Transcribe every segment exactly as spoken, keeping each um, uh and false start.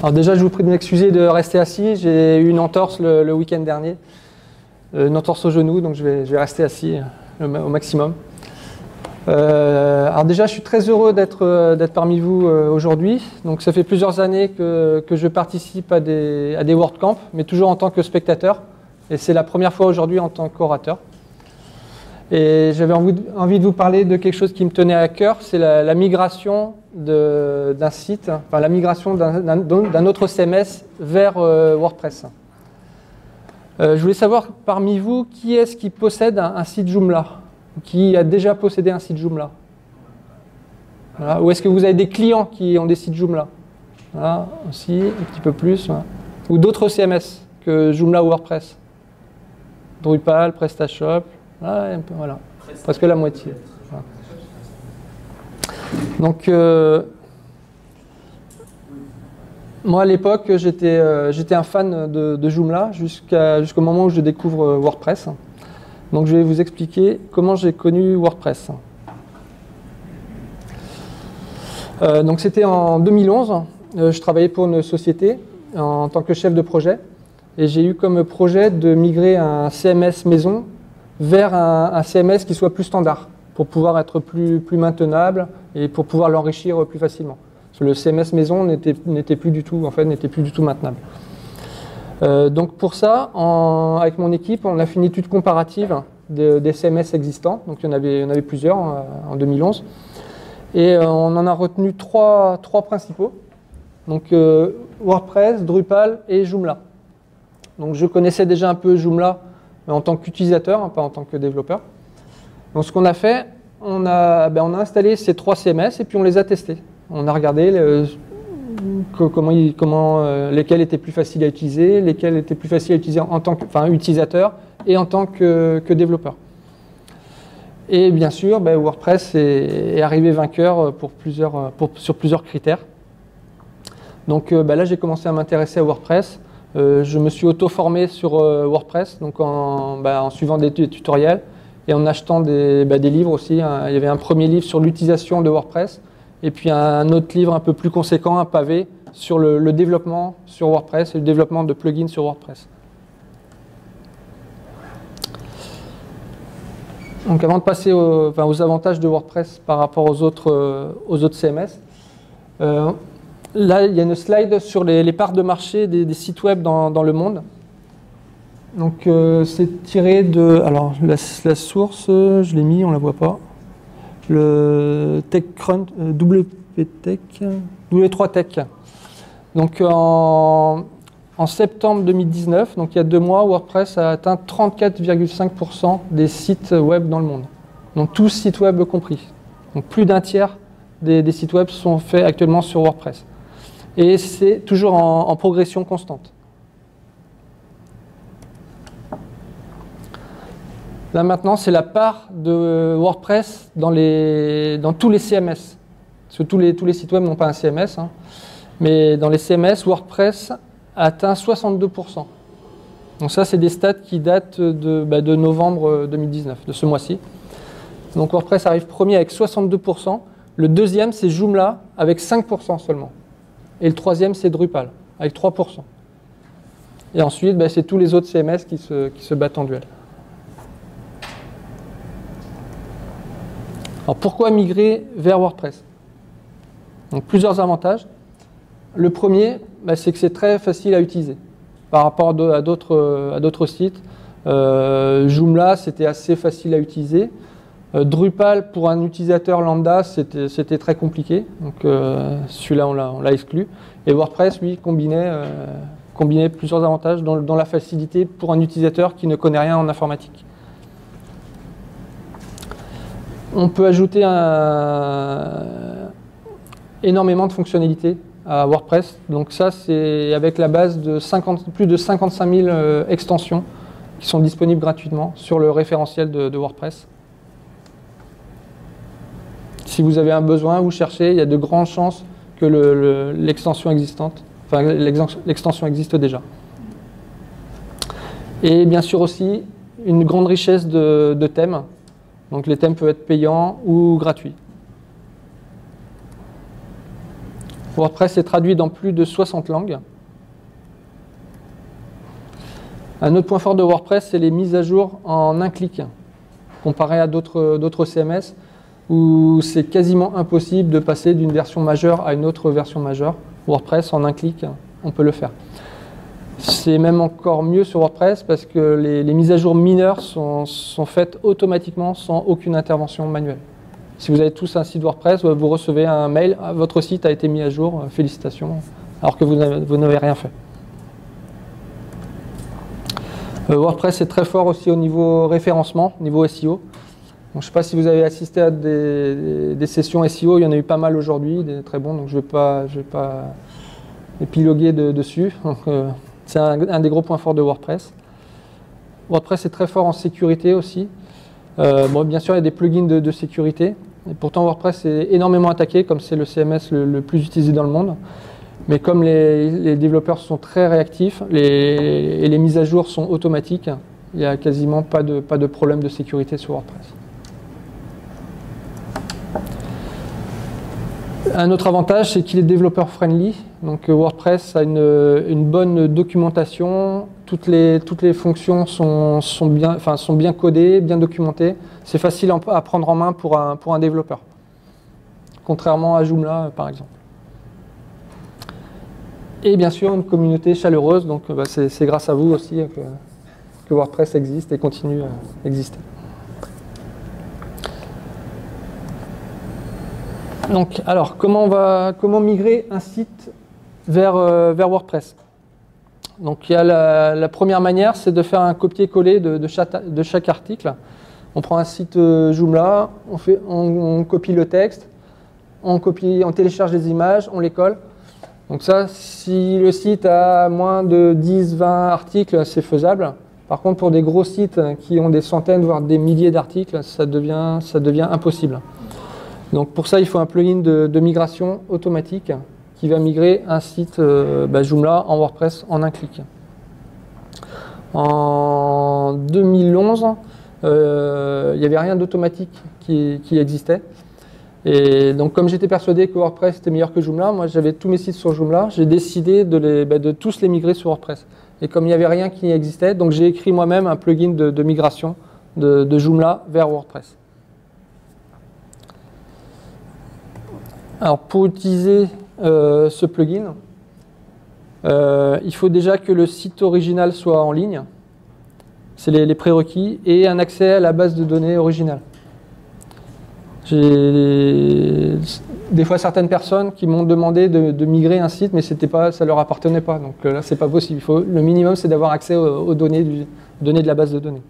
Alors déjà, je vous prie de m'excuser de rester assis. J'ai eu une entorse le, le week-end dernier, une entorse au genou, donc je vais, je vais rester assis au maximum. Euh, alors déjà, je suis très heureux d'être d'être parmi vous euh, aujourd'hui. Donc ça fait plusieurs années que, que je participe à des, à des WordCamp, mais toujours en tant que spectateur. Et c'est la première fois aujourd'hui en tant qu'orateur. Et j'avais envie, envie de vous parler de quelque chose qui me tenait à cœur, c'est la, la migration d'un site, enfin la migration d'un autre C M S vers euh, WordPress. Euh, je voulais savoir parmi vous, qui est-ce qui possède un, un site Joomla, qui a déjà possédé un site Joomla? Voilà. Ou est-ce que vous avez des clients qui ont des sites Joomla? Voilà, aussi, un petit peu plus. Voilà. Ou d'autres C M S que Joomla ou WordPress? Drupal, PrestaShop. Ah, un peu, voilà, presque la moitié. Voilà. Donc, euh, moi à l'époque, j'étais euh, j'étais un fan de, de Joomla jusqu'à jusqu'au moment où je découvre WordPress. Donc, je vais vous expliquer comment j'ai connu WordPress. Euh, donc, c'était en deux mille onze. Euh, je travaillais pour une société en tant que chef de projet, et j'ai eu comme projet de migrer un C M S maison vers un, un C M S qui soit plus standard, pour pouvoir être plus, plus maintenable et pour pouvoir l'enrichir plus facilement. Parce que le C M S maison n'était plus du tout, en fait, n'était plus du tout maintenable. Euh, donc pour ça, en, avec mon équipe, on a fait une étude comparative de, des C M S existants. Donc il y en avait, il y en avait plusieurs en, en deux mille onze. Et euh, on en a retenu trois, trois principaux. Donc euh, WordPress, Drupal et Joomla. Donc je connaissais déjà un peu Joomla en tant qu'utilisateur, hein, pas en tant que développeur. Donc ce qu'on a fait, on a, ben, on a installé ces trois C M S et puis on les a testés. On a regardé le, que, comment, il, comment euh, lesquels étaient plus faciles à utiliser, lesquels étaient plus faciles à utiliser en tant que, enfin, utilisateur et en tant que, que développeur. Et bien sûr, ben, WordPress est, est arrivé vainqueur pour plusieurs, pour, sur plusieurs critères. Donc ben, là, j'ai commencé à m'intéresser à WordPress. Euh, je me suis auto-formé sur euh, WordPress, donc en, bah, en suivant des, des tutoriels et en achetant des, bah, des livres aussi. Hein. Il y avait un premier livre sur l'utilisation de WordPress et puis un autre livre un peu plus conséquent, un pavé, sur le, le développement sur WordPress et le développement de plugins sur WordPress. Donc avant de passer aux, enfin, aux avantages de WordPress par rapport aux autres, euh, aux autres C M S, euh, là, il y a une slide sur les, les parts de marché des, des sites web dans, dans le monde. Donc, euh, c'est tiré de... Alors, la, la source, je l'ai mis, on ne la voit pas. Le TechCrunch, euh, W P Tech, W trois Tech. Donc, en, en septembre deux mille dix-neuf, donc il y a deux mois, WordPress a atteint trente-quatre virgule cinq pour cent des sites web dans le monde. Donc, tous sites web compris. Donc, plus d'un tiers des, des sites web sont faits actuellement sur WordPress. Et c'est toujours en, en progression constante. Là maintenant, c'est la part de WordPress dans, les, dans tous les C M S. Parce que tous les, tous les sites web n'ont pas un C M S, hein. Mais dans les C M S, WordPress atteint soixante-deux pour cent. Donc ça, c'est des stats qui datent de, bah, de novembre deux mille dix-neuf, de ce mois-ci. Donc WordPress arrive premier avec soixante-deux pour cent. Le deuxième, c'est Joomla avec cinq pour cent seulement. Et le troisième, c'est Drupal, avec trois pour cent. Et ensuite, ben, c'est tous les autres C M S qui se, qui se battent en duel. Alors, pourquoi migrer vers WordPress? Donc, plusieurs avantages. Le premier, ben, c'est que c'est très facile à utiliser par rapport à d'autres sites. Euh, Joomla, c'était assez facile à utiliser. Euh, Drupal, pour un utilisateur lambda, c'était très compliqué. Donc euh, celui-là, on l'a exclu. Et WordPress, lui, combinait, euh, combinait plusieurs avantages dans, dans la facilité pour un utilisateur qui ne connaît rien en informatique. On peut ajouter un, énormément de fonctionnalités à WordPress. Donc ça, c'est avec la base de cinquante, plus de cinquante-cinq mille euh, extensions qui sont disponibles gratuitement sur le référentiel de, de WordPress. Si vous avez un besoin, vous cherchez, il y a de grandes chances que l'extension le, le, existante, enfin l'extension existe déjà. Et bien sûr aussi, une grande richesse de, de thèmes. Donc les thèmes peuvent être payants ou gratuits. WordPress est traduit dans plus de soixante langues. Un autre point fort de WordPress, c'est les mises à jour en un clic, comparé à d'autres d'autres C M S, où c'est quasiment impossible de passer d'une version majeure à une autre version majeure. WordPress, en un clic, on peut le faire. C'est même encore mieux sur WordPress parce que les, les mises à jour mineures sont, sont faites automatiquement sans aucune intervention manuelle. Si vous avez tous un site WordPress, vous recevez un mail, votre site a été mis à jour, félicitations, alors que vous n'avez rien fait. Euh, WordPress est très fort aussi au niveau référencement, niveau S E O. Donc, je ne sais pas si vous avez assisté à des, des, des sessions S E O, il y en a eu pas mal aujourd'hui, des très bons, donc je ne vais pas, je vais pas épiloguer de, dessus. Euh, c'est un, un des gros points forts de WordPress. WordPress est très fort en sécurité aussi. Euh, bon, bien sûr, il y a des plugins de, de sécurité. Et pourtant, WordPress est énormément attaqué, comme c'est le C M S le, le plus utilisé dans le monde. Mais comme les, les développeurs sont très réactifs les, et les mises à jour sont automatiques, il n'y a quasiment pas de, pas de problème de sécurité sur WordPress. Un autre avantage, c'est qu'il est développeur friendly. Donc WordPress a une, une bonne documentation. Toutes les, toutes les fonctions sont, sont, bien, enfin, sont bien codées, bien documentées. C'est facile à prendre en main pour un, pour un développeur. Contrairement à Joomla, par exemple. Et bien sûr, une communauté chaleureuse. Donc bah, c'est grâce à vous aussi que, que WordPress existe et continue à exister. Donc, alors, comment, on va, comment migrer un site vers, euh, vers WordPress? Donc, il y a la, la première manière, c'est de faire un copier-coller de, de, chaque, de chaque article. On prend un site euh, Joomla, on, fait, on, on copie le texte, on, copie, on télécharge les images, on les colle. Donc ça, si le site a moins de dix vingt articles, c'est faisable. Par contre, pour des gros sites qui ont des centaines, voire des milliers d'articles, ça devient, ça devient impossible. Donc pour ça, il faut un plugin de, de migration automatique qui va migrer un site euh, bah, Joomla en WordPress en un clic. En deux mille onze, euh, il n'y avait rien d'automatique qui, qui existait. Et donc comme j'étais persuadé que WordPress était meilleur que Joomla, moi j'avais tous mes sites sur Joomla, j'ai décidé de, les, bah, de tous les migrer sur WordPress. Et comme il n'y avait rien qui existait, donc j'ai écrit moi-même un plugin de, de migration de, de Joomla vers WordPress. Alors pour utiliser euh, ce plugin, euh, il faut déjà que le site original soit en ligne, c'est les, les prérequis, et un accès à la base de données originale. J'ai des fois certaines personnes qui m'ont demandé de, de migrer un site, mais c'était pas, ça leur appartenait pas. Donc là, c'est pas possible. Il faut, le minimum, c'est d'avoir accès aux, aux données, du, données de la base de données.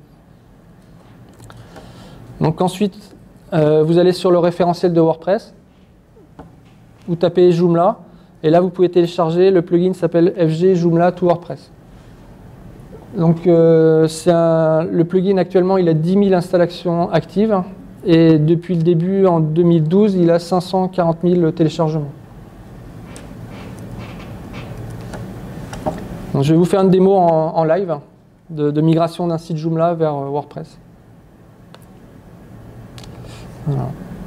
Donc ensuite, euh, vous allez sur le référentiel de WordPress. Vous tapez Joomla, et là, vous pouvez télécharger le plugin qui s'appelle F G Joomla to WordPress. Donc euh, c'est un, le plugin actuellement, il a dix mille installations actives. Et depuis le début, en deux mille douze, il a cinq cent quarante mille téléchargements. Donc, je vais vous faire une démo en, en live de, de migration d'un site Joomla vers WordPress. Voilà.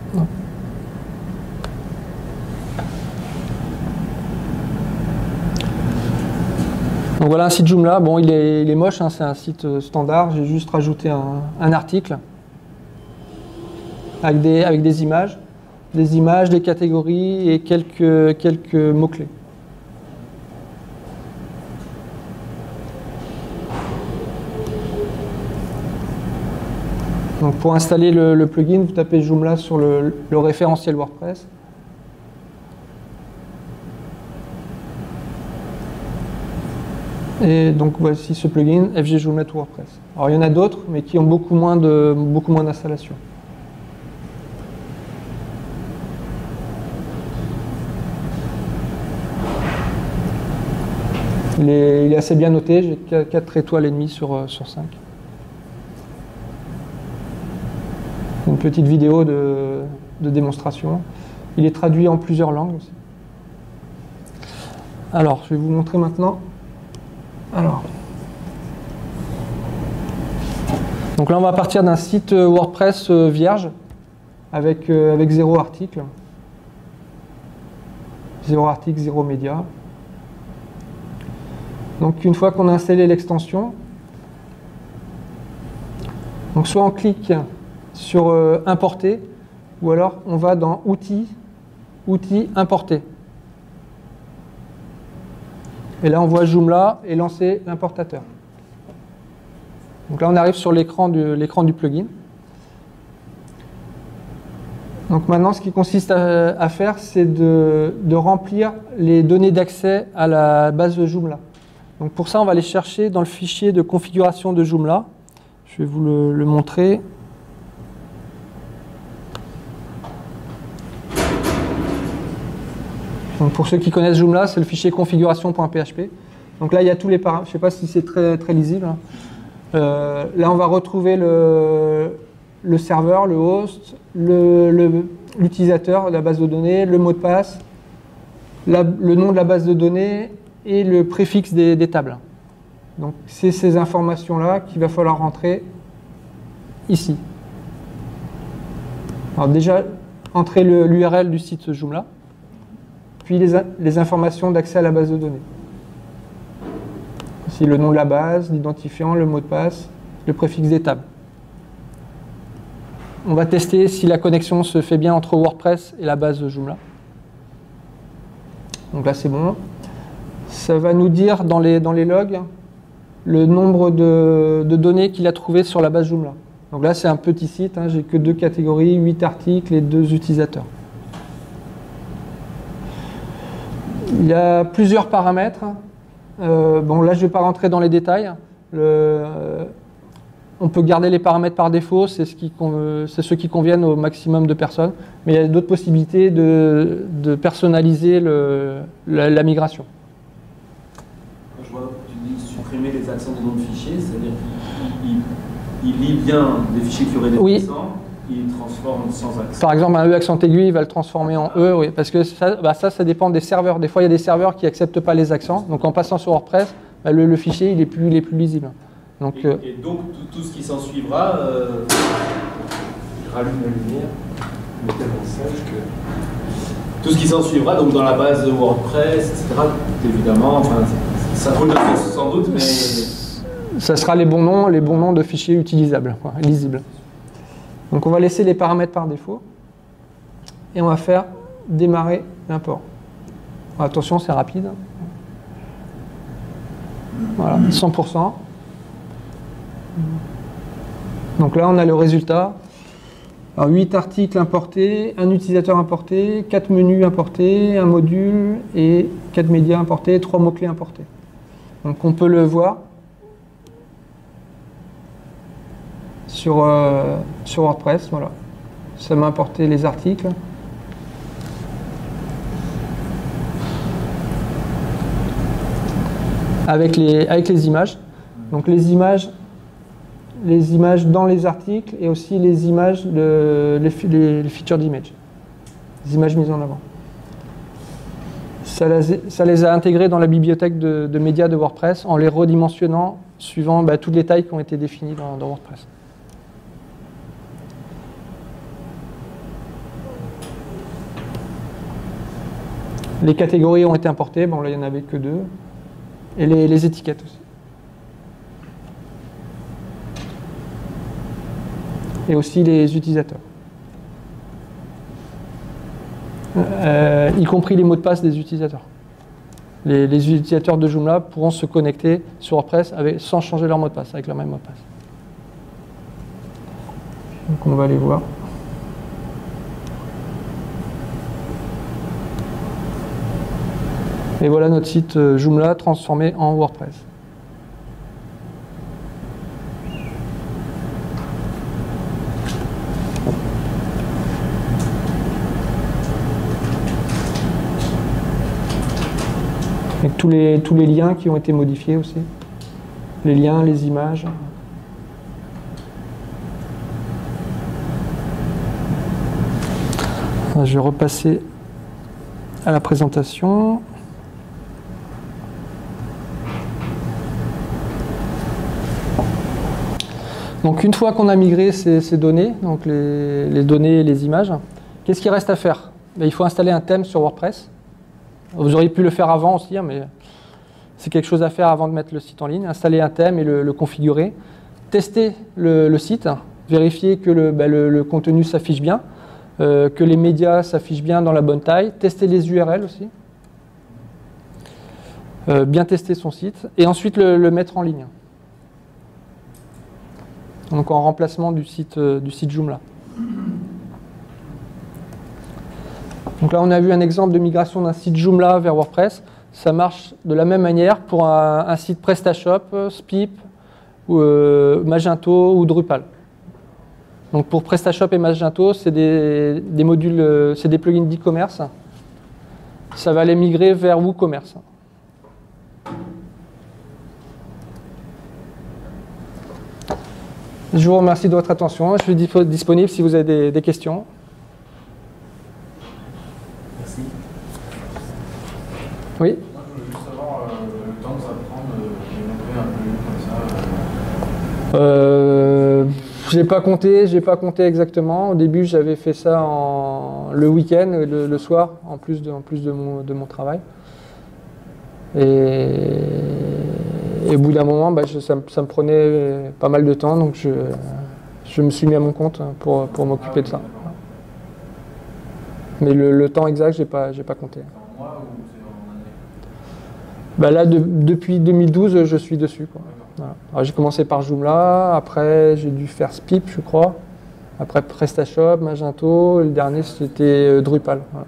Donc voilà un site Joomla. Bon, il est, il est moche, hein, c'est un site standard. J'ai juste rajouté un, un article. Avec des, avec des images, des images, des catégories et quelques, quelques mots-clés. Donc pour installer le, le plugin, vous tapez Joomla sur le, le référentiel WordPress. Et donc voici ce plugin F G Joomla to WordPress. Alors il y en a d'autres, mais qui ont beaucoup moins de, beaucoup moins d'installation. Il est, il est assez bien noté, j'ai quatre étoiles et demie sur, sur cinq. Une petite vidéo de, de démonstration. Il est traduit en plusieurs langues aussi. Alors, je vais vous montrer maintenant. Alors. Donc là, on va partir d'un site WordPress vierge avec, avec zéro article. zéro article, zéro média. Donc une fois qu'on a installé l'extension, donc soit on clique sur euh, importer, ou alors on va dans outils, outils importer. Et là on voit Joomla et lancer l'importateur. Donc là on arrive sur l'écran du, l'écran du plugin. Donc maintenant ce qui consiste à, à faire, c'est de, de remplir les données d'accès à la base de Joomla. Donc pour ça on va aller chercher dans le fichier de configuration de Joomla. Je vais vous le, le montrer. Donc pour ceux qui connaissent Joomla, c'est le fichier configuration.php. Donc là, il y a tous les paramètres. Je ne sais pas si c'est très, très lisible. Euh, là, on va retrouver le, le serveur, le host, l'utilisateur de la base de données, le mot de passe, la, le nom de la base de données et le préfixe des, des tables. Donc c'est ces informations-là qu'il va falloir rentrer ici. Alors déjà, entrer l'U R L du site Joomla, puis les, les informations d'accès à la base de données. Ici le nom de la base, l'identifiant, le mot de passe, le préfixe des tables. On va tester si la connexion se fait bien entre WordPress et la base de Joomla. Donc là c'est bon. Ça va nous dire dans les, dans les logs le nombre de, de données qu'il a trouvées sur la base Joomla. Donc là c'est un petit site, hein, j'ai que deux catégories, huit articles et deux utilisateurs. Il y a plusieurs paramètres. Euh, bon là je ne vais pas rentrer dans les détails. Le, euh, on peut garder les paramètres par défaut, c'est ce qui, c'est ceux qui conviennent au maximum de personnes. Mais il y a d'autres possibilités de, de personnaliser le, la, la migration. Je vois, tu dis supprimer les accents des noms de fichiers, c'est-à-dire qu'il il lit bien des fichiers qui auraient des oui. accents, il transforme sans accent. Par exemple, un E accent aigu, il va le transformer en E, oui, parce que ça, bah ça, ça dépend des serveurs. Des fois, il y a des serveurs qui n'acceptent pas les accents. Donc, en passant sur WordPress, bah, le, le fichier, il est plus, il est plus lisible. Donc, et, euh, et donc, tout, tout ce qui s'en suivra, euh, je rallume la lumière, mettez le message que... Tout ce qui s'en suivra, donc dans la base de WordPress, et cetera, évidemment, enfin, ça roule sans doute, mais... Ça sera les bons noms, les bons noms de fichiers utilisables, quoi, lisibles. Donc on va laisser les paramètres par défaut et on va faire démarrer l'import. Attention, c'est rapide. Voilà, cent pour cent. Donc là, on a le résultat. Alors, huit articles importés, un utilisateur importé, quatre menus importés, un module et quatre médias importés, trois mots-clés importés. Donc on peut le voir sur, euh, sur WordPress. Voilà. Ça m'a importé les articles. Avec les, avec les images. Donc les images, les images dans les articles et aussi les images, de, les, les, les featured images, les images mises en avant. Ça les, ça les a intégrées dans la bibliothèque de, de médias de WordPress en les redimensionnant suivant bah, toutes les tailles qui ont été définies dans, dans WordPress. Les catégories ont été importées, bon là il n'y en avait que deux, et les, les étiquettes aussi. Et aussi les utilisateurs. Euh, y compris les mots de passe des utilisateurs. Les, les utilisateurs de Joomla pourront se connecter sur WordPress avec, sans changer leur mot de passe, avec leur même mot de passe. Donc on va aller voir. Et voilà notre site Joomla transformé en WordPress. Avec tous les, tous les liens qui ont été modifiés aussi. Les liens, les images. Je vais repasser à la présentation. Donc une fois qu'on a migré ces, ces données, donc les, les données et les images, qu'est-ce qu'il reste à faire? Ben, il faut installer un thème sur WordPress. Vous auriez pu le faire avant aussi, hein, mais c'est quelque chose à faire avant de mettre le site en ligne. Installer un thème et le, le configurer. Tester le, le site, vérifier que le, bah, le, le contenu s'affiche bien, euh, que les médias s'affichent bien dans la bonne taille. Tester les U R L aussi. Euh, bien tester son site. Et ensuite le, le mettre en ligne. Donc en remplacement du site, euh, du site Joomla. Donc là, on a vu un exemple de migration d'un site Joomla vers WordPress. Ça marche de la même manière pour un, un site PrestaShop, Spip, ou, euh, Magento ou Drupal. Donc pour PrestaShop et Magento, c'est des, des modules, euh, c'est des plugins d'e-commerce. Ça va les migrer vers WooCommerce. Je vous remercie de votre attention. Je suis disponible si vous avez des, des questions. Merci. Oui. Moi, je voulais juste savoir euh, le temps que ça prend de migrer un plugin comme ça. Euh, j'ai pas compté, j'ai pas compté exactement. Au début, j'avais fait ça en, le week-end, le, le soir, en plus de, en plus de mon, de mon travail. Et, et au bout d'un moment, bah, je, ça, ça me prenait pas mal de temps, donc je, je me suis mis à mon compte pour, pour m'occuper de ça. Mais le, le temps exact, j'ai pas, j'ai pas compté. C'est en mois ou c'est en année? Bah là, de, depuis deux mille douze, je suis dessus, quoi. Voilà. Alors, j'ai commencé par Joomla, après j'ai dû faire Spip, je crois. Après PrestaShop, Magento, et le dernier c'était Drupal. Voilà.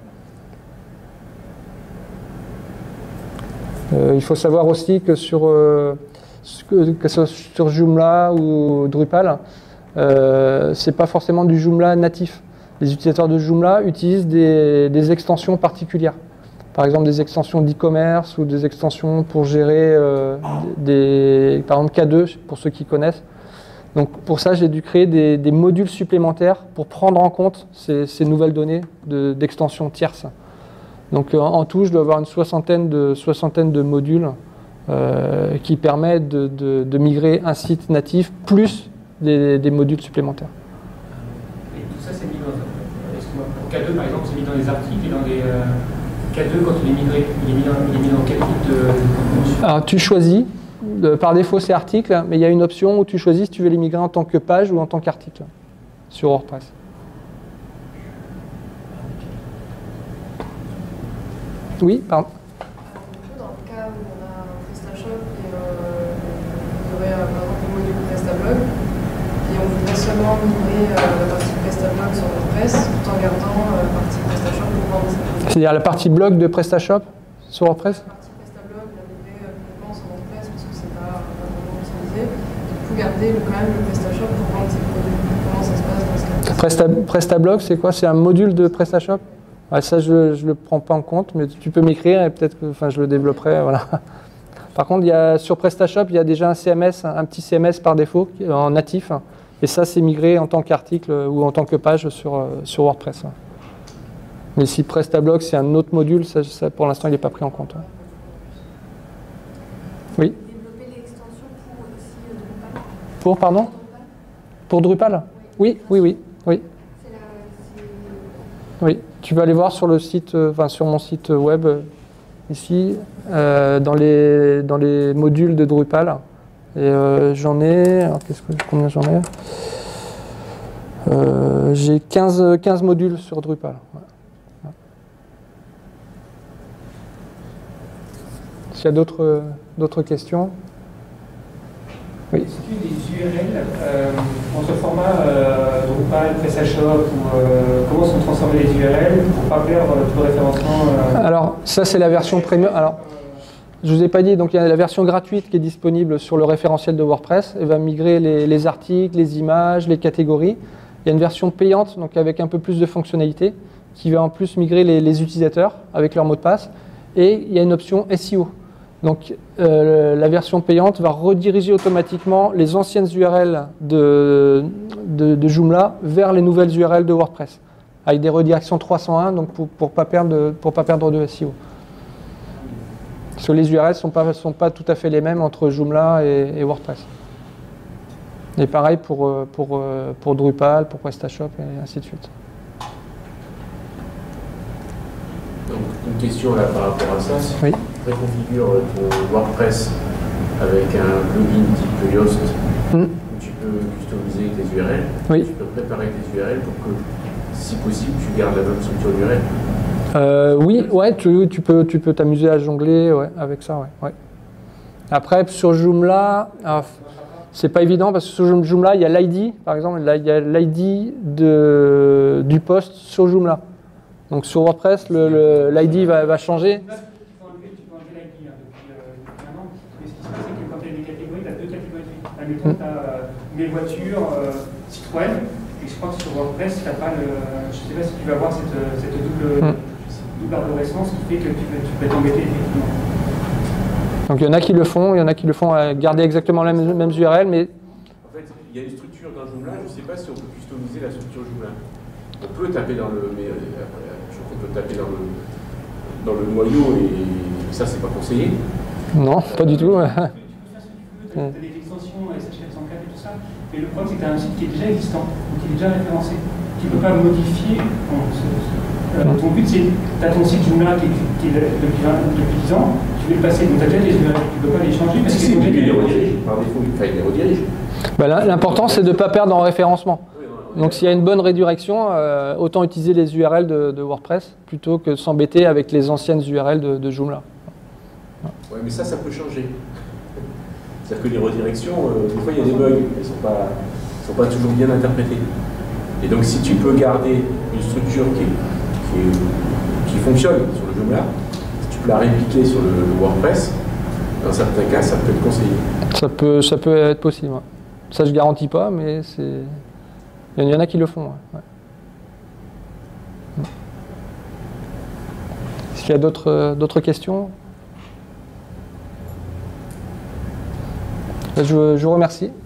Euh, il faut savoir aussi que sur, euh, que, que ce soit sur Joomla ou Drupal, euh, c'est pas forcément du Joomla natif. Les utilisateurs de Joomla utilisent des, des extensions particulières. Par exemple des extensions d'e-commerce ou des extensions pour gérer euh, des, par exemple K deux pour ceux qui connaissent. Donc pour ça j'ai dû créer des, des modules supplémentaires pour prendre en compte ces, ces nouvelles données de, d'extensions tierces. Donc en, en tout je dois avoir une soixantaine de, soixantaine de modules euh, qui permettent de, de, de migrer un site natif plus des, des modules supplémentaires. Et tout ça c'est mis dans, excuse-moi, pour K deux par exemple c'est mis dans des articles et dans des... Euh... K deux, quand il est migré, il est mis dans, il est mis dans quel type de, de contenu? Alors tu choisis, de, par défaut c'est article, mais il y a une option où tu choisis si tu veux les migrer en tant que page ou en tant qu'article sur WordPress. Oui, pardon. Dans le cas où on a un PrestaShop et euh, il y aurait euh, par exemple le module PrestaBlog et on voudrait seulement migrer euh, la partie PrestaBlog sur WordPress tout en gardant euh, la partie PrestaShop pour vendre. C'est-à-dire la partie blog de PrestaShop sur WordPress? La partie PrestaBlog, la migrer euh, complètement sur WordPress parce que c'est pas vraiment utilisé. Du coup, garder le, quand même le PrestaShop pour vendre ses produits. Comment ça se passe dans ce cas? Presta, PrestaBlog, c'est quoi? C'est un module de PrestaShop? Ouais, ça, je ne le prends pas en compte, mais tu peux m'écrire et peut-être que enfin, je le développerai. Voilà. Par contre, il y a, sur PrestaShop, il y a déjà un C M S, un petit C M S par défaut en natif. Et ça, c'est migré en tant qu'article ou en tant que page sur, sur WordPress. Mais si PrestaBlog, c'est un autre module, ça, ça, pour l'instant, il n'est pas pris en compte. Oui. Développer l'extension pour aussi euh, Drupal. Pour, pardon? Pour Drupal? Oui, oui, oui. oui. C'est la, c'est... Oui, tu vas aller voir sur le site, euh, enfin sur mon site web euh, ici, euh, dans les dans les modules de Drupal. Et euh, j'en ai, alors qu'est-ce que combien j'en ai euh, J'ai quinze, quinze modules sur Drupal. Ouais. Ouais. S'il y a d'autres d'autres questions? Oui. Est-ce qu'il y a des U R L euh, entre format euh, Drupal, PrestaShop ou euh, comment sont transformés les U R L pour ne pas perdre tout le référencement euh... Alors ça c'est la version premium. Alors je vous ai pas dit, donc il y a la version gratuite qui est disponible sur le référentiel de WordPress. Elle va migrer les, les articles, les images, les catégories. Il y a une version payante, donc avec un peu plus de fonctionnalités, qui va en plus migrer les, les utilisateurs avec leur mot de passe. Et il y a une option S E O. Donc euh, la version payante va rediriger automatiquement les anciennes U R L de, de, de Joomla vers les nouvelles U R L de WordPress, avec des redirections trois cent un, donc pour ne pas perdre, pour pas perdre de S E O. Parce que les U R L ne sont pas, sont pas tout à fait les mêmes entre Joomla et, et WordPress. Et pareil pour, pour, pour Drupal, pour PrestaShop et ainsi de suite. Donc, donc une question là par rapport à ça. Si Oui. tu préconfigures ton WordPress avec un plugin type Yoast, Mm. où tu peux customiser tes U R L, Oui. tu peux préparer tes U R L pour que, si possible, tu gardes la même structure d'U R L. Euh, oui, ouais, tu, tu peux tu peux t'amuser à jongler ouais, avec ça. Ouais, ouais. Après, sur Joomla, ah, c'est pas évident parce que sur Joomla, il y a l'I D, par exemple, là, il y a l'I D de, du post sur Joomla. Donc sur WordPress, le, le, l'I D va, va changer. Tu peux enlever l'I D depuis un an, mais ce qui se passe, c'est que quand tu as des catégories, tu as deux catégories. Admettons, tu as mes voitures, euh, Citroën, et je crois que sur WordPress, tu n'as pas le. Je ne sais pas si tu vas avoir cette, cette double, Mm. double arborescence qui fait que tu peux, tu peux t'embêter effectivement. Donc il y en a qui le font, il y en a qui le font à garder exactement les mêmes, mêmes U R L, mais En fait, il y a une structure dans Joomla, je ne sais pas si on peut customiser la structure Joomla. On peut taper dans le. Mais euh, après, je crois qu'on peut taper dans le, dans le noyau et ça, c'est pas conseillé. non, pas du tout. Ouais. Tu peux faire ce que tu veux, tu as des extensions S H quatre cent quatre et tout ça, mais le problème c'est que tu as un site qui est déjà existant, donc qui est déjà référencé. Tu ne peux pas modifier. Bon, ce- ce- euh, ton but c'est, tu as ton site Joomla qui est, qui est depuis, vingt depuis dix ans, tu veux le passer, donc tu as déjà les U R L, tu ne peux pas les changer parce Si, que si, c'est mais déjà il les des- redirige. Par défaut, il enfin, il les redirige. Bah là, l'important, c'est de ne pas perdre en référencement. Oui, non, non, Donc s'il y a une bonne redirection, euh, autant utiliser les U R L de, de WordPress plutôt que de s'embêter avec les anciennes U R L de, de Joomla. Ouais, mais ça, ça peut changer. C'est-à-dire que les redirections, euh, des fois, il y a des bugs, elles ne sont pas, sont pas toujours bien interprétées. Et donc, si tu peux garder une structure qui, est, qui, est, qui fonctionne sur le Joomla, si tu peux la répliquer sur le, le WordPress, dans certains cas, ça peut être conseillé. Ça peut, ça peut être possible. Ouais. Ça, je garantis pas, mais c'est. Il y en a qui le font. Ouais. Ouais. Est-ce qu'il y a d'autres, d'autres questions? Je, je vous remercie.